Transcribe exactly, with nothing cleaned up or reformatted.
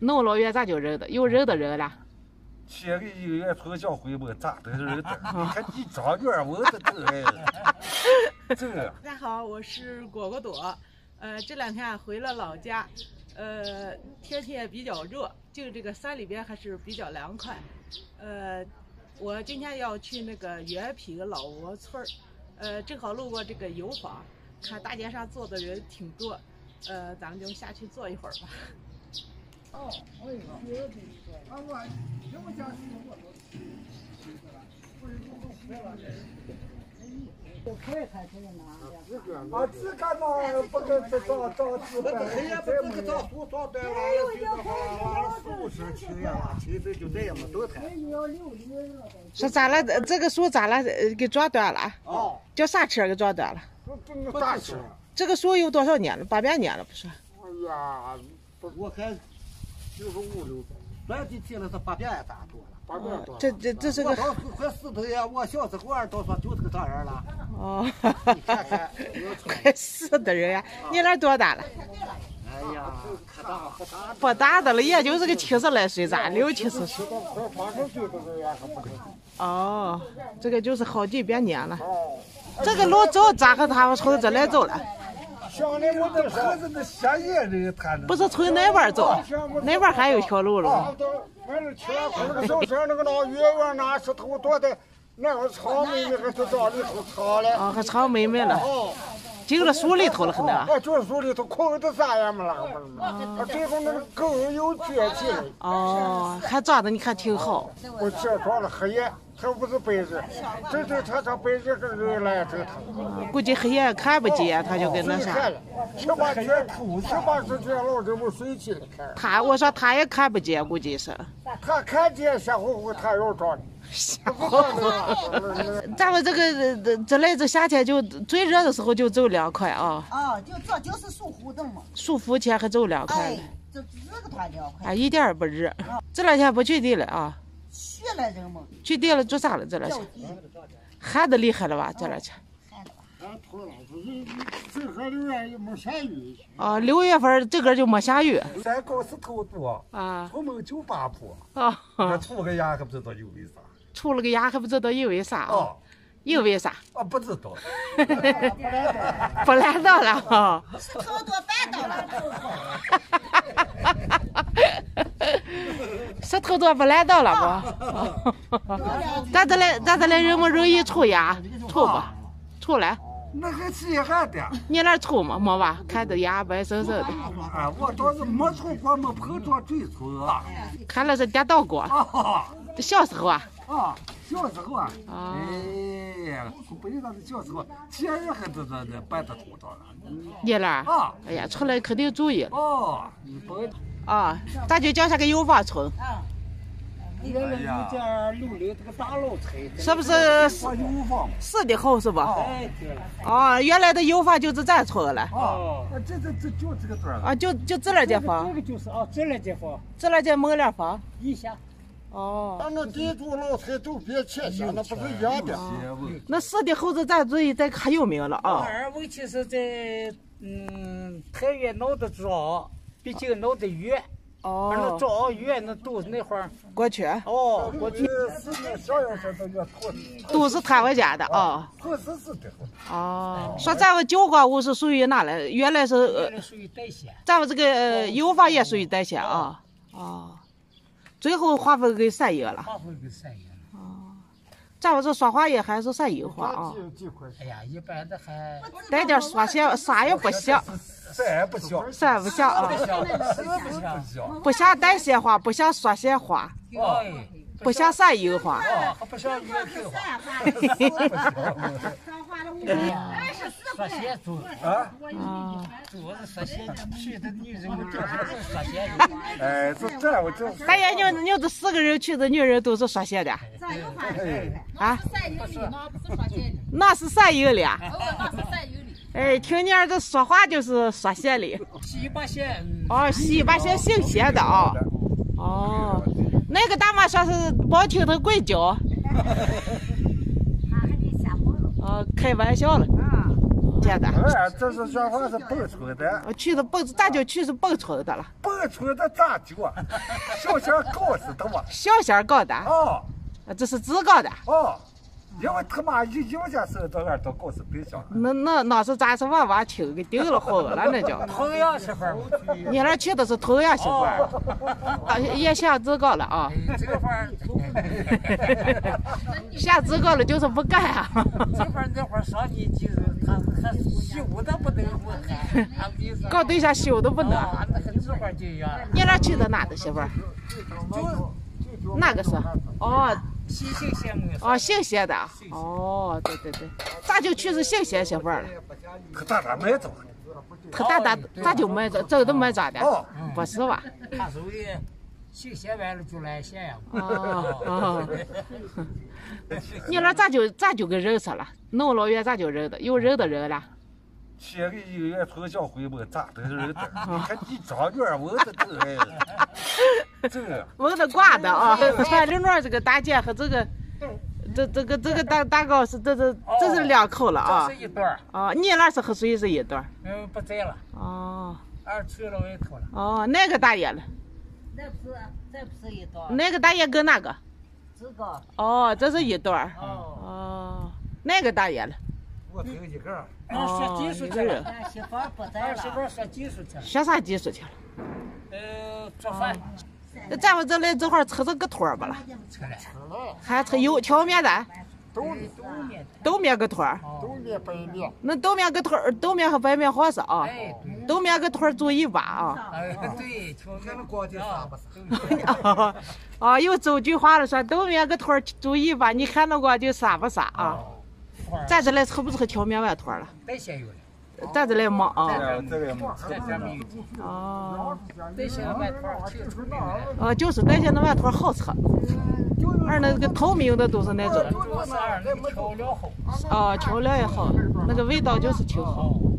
弄老远咋就认的？有认的人了。 切个一个月从小回门咋都认得？你看你长远我都都哎，这。 大家好，我是果果朵，呃，这两天回了老家，呃，天气也比较热，就这个山里边还是比较凉快，呃，我今天要去那个原平老窝村儿，呃，正好路过这个油坊，看大街上坐的人挺多，呃，咱们就下去坐一会儿吧。哦，哎呦，啊我，这我家是我多，不是不不不了。 啊，只干那不跟这找找资本，这不找树找对了，就是好树是青呀，其实就这样嘛，都谈。 说咋了？这个树咋了？给撞断了？ 哦， 叫啥车给撞断了？ 这这大车。 这个树有多少年了？八百年了不是？ 哎呀，我看就是五六，咱就听了是八百咋多了？八百多。 这这这是个。 我到快死头呀！我小时候儿都说就是个这样了。 哦，快死的人呀！你那多大了？ 哎呀，可大可大。 不大的了，也就是个七十来岁，咋六七十岁？ 快八十岁的人呀，可不可以？ 哦，这个就是好几百年了。这个路走咋个他们从这来走了？ 乡里我这孩子那下野人他不是从那边走，那边还有一条路了。 完了去了，那个小山那个老远远那石头多的，那个草妹妹还就到里头藏了。 哦，还藏妹妹了。哦。进了树里头了，可能。 啊，就是树里头，空的啥样嘛了嘛。这个那个更有节气。 哦，还长得你看挺好。 我这装了黑夜。他不是白日，这这他他白日跟人来这他， 估计黑夜看不见，他就跟那啥。 七八天头，七八十天老这么睡起来看。 他我说他也看不见，估计是。 他看见瞎乎乎，他要装的。 瞎乎乎。咱们这个这来这夏天就最热的时候就走凉快啊。 啊，就这就是属虎的嘛。 属虎前还走凉快。 哎，这这个它凉快。 啊，一点也不热。这两天不去地了啊。 去了人嘛， 去地了做啥了？这两天旱的厉害了吧？这两天。 旱的吧？ 俺头了，这这还六月也没下雨。 啊，六月份这个就没下雨。 山高石头多啊， 出门就八坡。 啊， 这出个牙还不知道因为啥。 出了个牙还不知道因为啥啊？因为啥？ 啊，不知道。 不来到了哈。 石头多绊倒了。 石头多不来到了不？咱这来，咱这来人们容易出牙，出不？出来。 那个稀罕的。 你那出吗？没吧？看着牙白生生的。 啊，我倒是没出过，没碰着嘴出啊。 看来是跌倒过。小时候啊。 啊，小时候啊。 啊。 哎呀，不知道是小时候，前日还这这这办的土到了。 你那儿？ 啊。 哎呀，出来肯定注意了。 哦，你不。 啊，咱就叫下个油坊村。 啊， 你看人家楼里这个大楼拆的， 是不是？ 油坊是的好是吧？ 哎，对了。 哦，原来的油坊就是咱村了。 哦，这这这就这个段啊，就就这两间房。 这个就是啊，这两间房。 这两间门脸房。 一下。 哦。 咱那地主老财都别欠下，那不是一样的。 那是的后子咱注意咱可有名了啊。 二问题是在嗯太原闹得早。毕竟闹得远， 哦， 那早远那都是那会儿过去， 哦，过去是那小样式都叫土， 都是他们家的啊。 土是是的。 哦，说咱们九光屋是属于哪来？原来是原来属于岱县， 咱们这个油坊也属于岱县啊。哦，最后划分给三营了。 划分给三营了。 哦，咱们这说话也还是三营话啊。 哎呀，一般的还带点说些，啥也不像。 山不像， 山不像啊，不像岱县话，不像说县话，不像山营话， 不像原平话。说县主啊，主要是说县，去的女人们都是说县人。 哎，是这样，我就。 哎呀，你你这四个人去的女人都是说县的。啊？那是山营的。那是山营的。哎，听你儿子说话就是说县里。 西八县。 哦，西八县姓谢的啊。哦，那个大妈说是包听他鬼叫。哦，开玩笑了。 钱的？ 哎，这是说话是蹦出的。 去的蹦，咋就去是蹦出的了？ 蹦出的咋就啊？小仙告诉他嘛。 小仙搞的。 哦。 这是自搞的。 哦。因为他妈一有些时候到俺都告诉对象。 那那那是咱是娃娃亲给定了婚了，那叫。 头样媳妇儿。 你那去的是头样媳妇儿，啊也想自搞了啊。 这个话。 想自搞了就是不干啊。 这会儿那会儿上年纪了，他还修的不能不干。 搞对象修的不能。 这会儿就样。 你那去的哪个媳妇儿？哪个是？哦。 姓姓县的哦，姓县的，哦，对对对，咋就去是姓县媳妇儿了？ 他大大买走， 他大大咋就买走？这都买咋的？ 哦， 不是吧？ 他属于姓县完了就来县呀。 哦哦，你那咋就咋就给认识了？弄老远咋就认的？有认的人了？ 写个一个月从小回门咋的认的？你看你长远问的都哎。这个问的挂的啊，传刘诺这个大姐和这个，这这个这个大大高是这这这是两口了啊。 这是一对儿。 啊，你那是和谁是一对儿？ 嗯，不在了。 哦。 二去了外头了。 哦，哪个大爷了？ 那不是，这不是一对儿。 哪个大爷跟哪个？ 这个。 哦，这是一对儿。 哦。 哦，哪个大爷了？ 我只有一个。 哦，学技术去了。 俺媳妇不在了。 俺媳妇学技术去了。 学啥技术去了？ 呃，做饭。 咱们这来这会儿吃这个托儿不了？ 吃了。 还吃油条面的？ 豆面。 豆面个托儿。 豆面白面。 那豆面个托儿，豆面和白面好是啊。豆面个托儿做一把啊。 哎，对， 看那光景啥不啥？ 啊，啊，有周句话了，说豆面个托儿做一把，你看那光景啥不啥啊？咱这来吃不吃荞面碗托了？ 带咸油的。 咱这来忙啊。 这个忙。 这这没有。 哦。 带咸的碗托挺出名的。 哦，就是带咸的碗托好吃。而那个透明的都是那种。 主要是二那个调料好。 哦，调料也好，那个味道就是挺好。